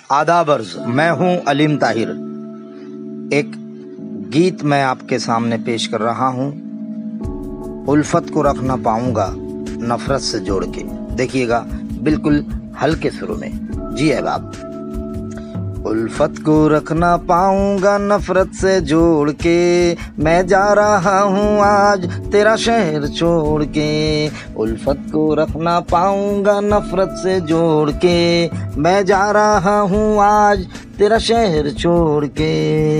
आदाब अर्ज़, मैं हूँ अलीम ताहिर। एक गीत मैं आपके सामने पेश कर रहा हूँ। उल्फत को रख ना पाऊंगा नफरत से जोड़ के। देखिएगा बिल्कुल हल्के सुरों में। जी अहबाब। उल्फत को रख ना पाऊंगा नफरत से जोड़ के, मैं जा रहा हूँ आज तेरा शहर छोड़ के। उल्फत को रख ना पाऊंगा नफरत से जोड़ के, मैं जा रहा हूँ आज तेरा शहर छोड़ के।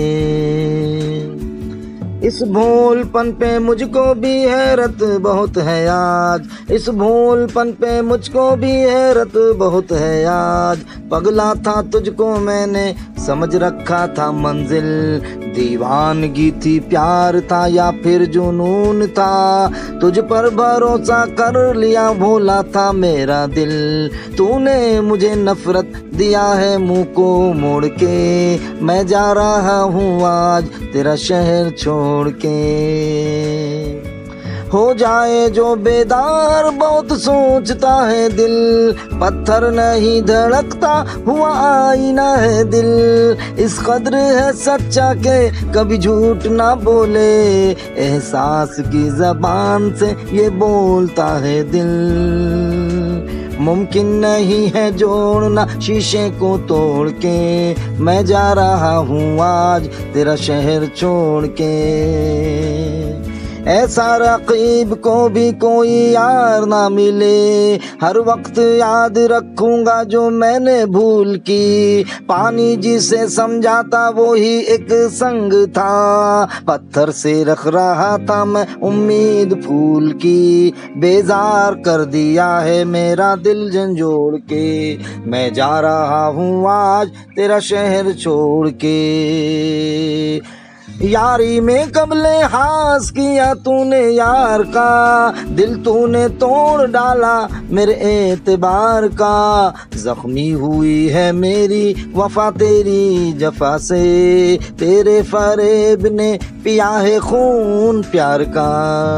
इस भोलपन पे मुझको भी हैरत बहुत है आज, इस भोलपन पे मुझको भी हैरत बहुत है आज। पगला था तुझको मैंने समझ रखा था मंजिल, दीवानगी थी प्यार था या फिर जुनून था। तुझ पर भरोसा कर लिया भोला था मेरा दिल, तूने मुझे नफरत दिया है मुंह को मोड़ के। मैं जा रहा हूँ आज तेरा शहर छोड़ के। हो जाए जो बेदार बहुत सोचता है दिल, पत्थर नहीं धड़कता हुआ आईना है दिल। इस कद्र है सच्चा के कभी झूठ ना बोले, एहसास की जबान से ये बोलता है दिल। मुमकिन नहीं है जोड़ना शीशे को तोड़ के, मैं जा रहा हूँ आज तेरा शहर छोड़ के। ऐसा रकीब को भी कोई यार ना मिले, हर वक्त याद रखूंगा जो मैंने भूल की। पानी जिसे समझाता वो ही एक संग था, पत्थर से रख रहा था मैं उम्मीद फूल की। बेजार कर दिया है मेरा दिल झंझोड़ के, मैं जा रहा हूँ आज तेरा शहर छोड़ के। यारी में कबले हास किया तूने यार का, दिल तूने तोड़ डाला मेरे एतबार का। जख्मी हुई है मेरी वफा तेरी जफा से, तेरे फरेब ने पिया है खून प्यार का।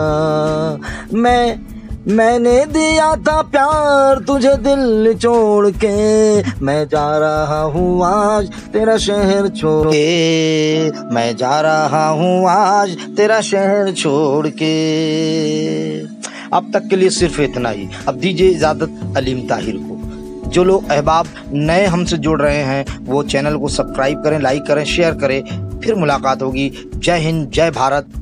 मैंने दिया था प्यार तुझे दिल छोड़ के, मैं जा रहा हूँ आज तेरा शहर छोड़ के। मैं जा रहा हूँ आज तेरा शहर छोड़ के। अब तक के लिए सिर्फ इतना ही। अब दीजिए इजाज़त अलीम ताहिर को। जो लोग अहबाब नए हमसे जुड़ रहे हैं वो चैनल को सब्सक्राइब करें, लाइक करें, शेयर करें। फिर मुलाकात होगी। जय हिंद, जय भारत,